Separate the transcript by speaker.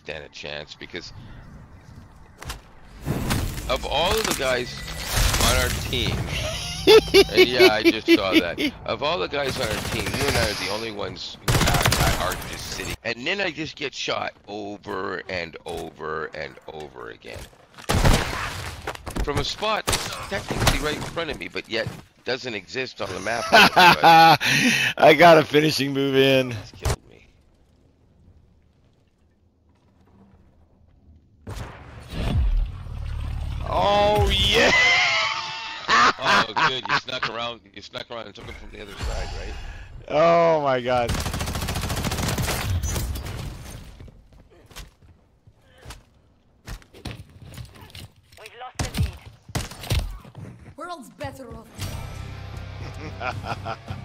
Speaker 1: stand a chance because of all of the guys on our team, and yeah, I just saw that. Of all the guys on our team, you and I are the only ones who are just sitting. And then I just get shot over and over and over again. From a spot that's technically right in front of me, but yet doesn't exist on the map.
Speaker 2: I got a finishing move in.
Speaker 1: That's killed me.
Speaker 2: Oh, yeah!
Speaker 1: Oh, good. You snuck around. You snuck around and took it from the other side, right?
Speaker 2: Oh, my God.
Speaker 3: We've lost the lead. World's better off.